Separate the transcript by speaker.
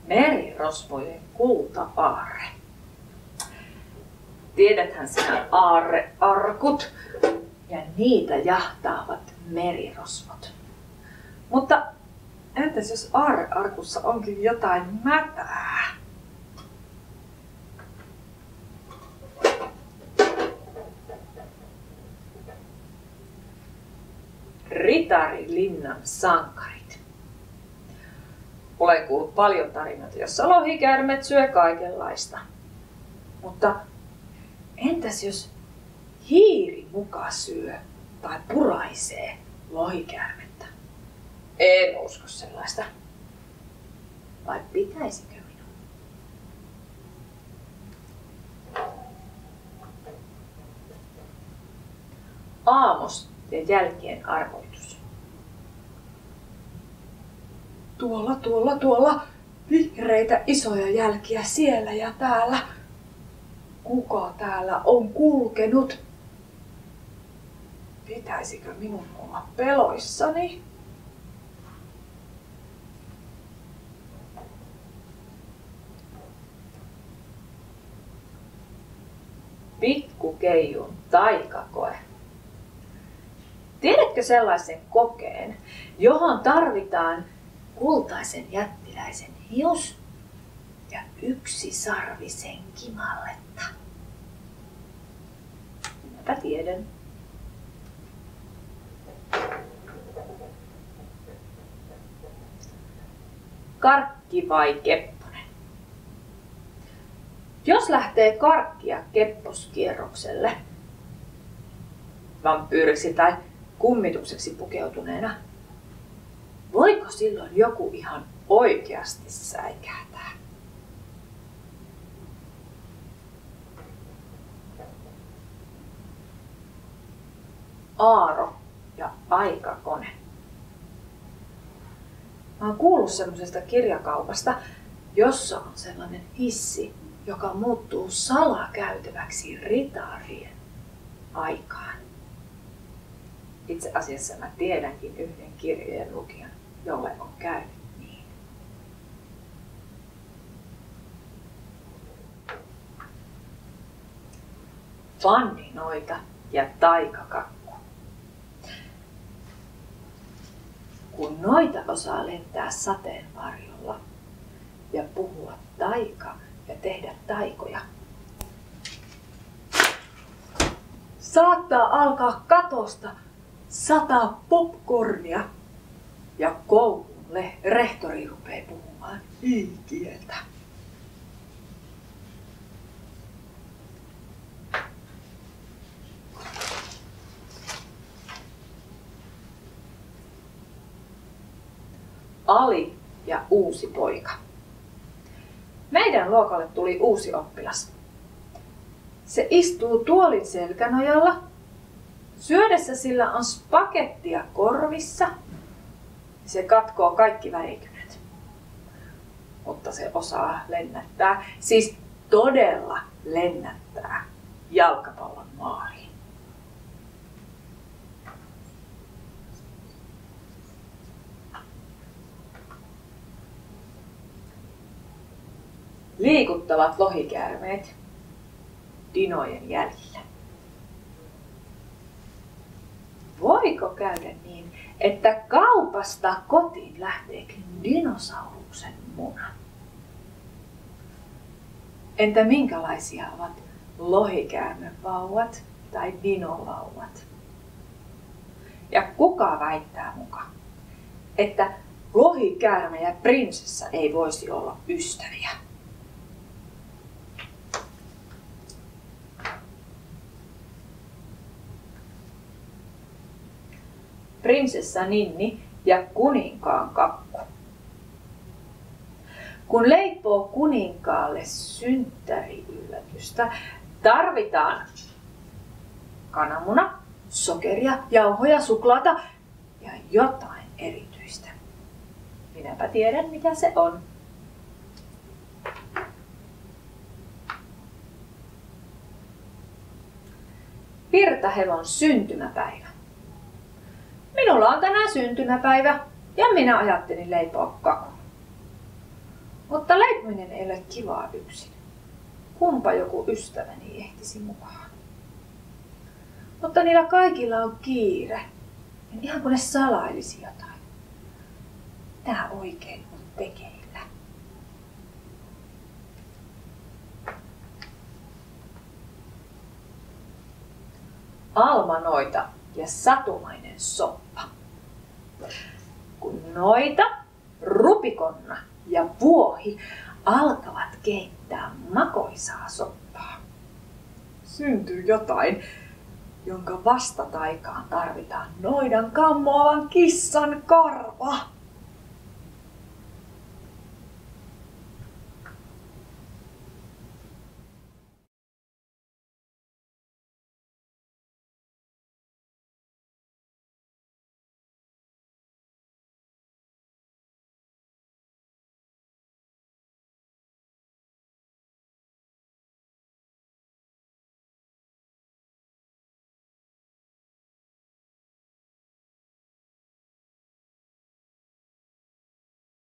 Speaker 1: Merirosvojen kulta-aarre. Tiedäthän sinä aarrearkut, ja niitä jahtaavat merirosvot. Mutta entäs jos aarrearkussa onkin jotain mätää? Ritarilinnan sankarit. Olen kuullut paljon tarinoita, jossa lohikäärmeet syö kaikenlaista. Mutta entäs jos hiiri muka syö tai puraisee lohikäärmettä? En usko sellaista. Vai pitäisikö minun? Aamos ja jälkien arvoitus. Tuolla, vihreitä isoja jälkiä siellä ja täällä. Kuka täällä on kulkenut? Pitäisikö minun olla peloissani? Pikkukeijun taikakoe. Tiedätkö sellaisen kokeen, johon tarvitaan kultaisen jättiläisen hius ja yksisarvisen kimalletta? Minäpä tiedän. Karkki vai kepponen? Jos lähtee karkkia kepposkierrokselle, vampyyriksi tai kummitukseksi pukeutuneena, voiko silloin joku ihan oikeasti säikähtää? Aaro ja aikakone. Mä oon kuullut semmoisesta kirjakaupasta, jossa on sellainen hissi, joka muuttuu salakäytäväksi ritarien aikaan. Itse asiassa mä tiedänkin yhden kirjojen lukijan, jolle on käynyt niin. Fanninoita ja taikakakku. Kun noita osaa lentää sateenvarjolla ja puhua taika ja tehdä taikoja, saattaa alkaa katosta sataa popcornia ja koulun rehtori rupeaa puhumaan i-kieltä. Ali ja uusi poika. Meidän luokalle tuli uusi oppilas. Se istuu tuolin selkänojalla. Syödessä sillä on spagettia korvissa. Se katkoo kaikki värikynät. Mutta se osaa lennättää, siis todella lennättää jalkapallon maaliin. Liikuttavat lohikäärmeet dinojen jäljillä. Voiko käydä niin, että kaupasta kotiin lähteekin dinosauruksen muna? Entä minkälaisia ovat lohikäärmevauvat tai dinovauvat? Ja kuka väittää muka, että lohikäärme ja prinsessa ei voisi olla ystäviä? Prinsessa Ninni ja kuninkaan kakku. Kun leipoo kuninkaalle synttäriyllätystä, tarvitaan kananmuna, sokeria, jauhoja, suklaata ja jotain erityistä. Minäpä tiedän, mitä se on. Virtahevon syntymäpäivä. Minulla on tänään syntymäpäivä ja minä ajattelin leipoa kakun. Mutta leipominen ei ole kivaa yksin. Kumpa joku ystäväni ehtisi mukaan. Mutta niillä kaikilla on kiire. Ihan kuin ne salailisi jotain. Tää oikein on tekeillä. Almanoita ja satumainen soppa. Kun noita, rupikonna ja vuohi alkavat keittää makoisaa soppaa, syntyy jotain, jonka vastataikaan tarvitaan noidan kammoavan kissan karva.